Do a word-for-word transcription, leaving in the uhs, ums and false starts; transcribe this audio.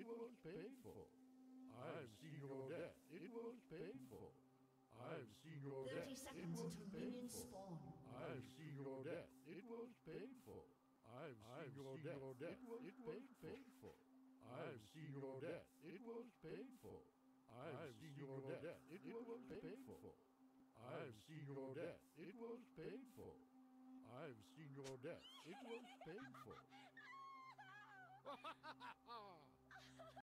It was painful. I've seen your death. It was painful. I've seen your death. Thirty seconds until minions spawn. I've seen your death. It was painful. I've seen your death. It was painful. I've seen your death. It was painful. I've seen your death. It was painful. I've seen your death. It was painful. I've seen your death. It was painful.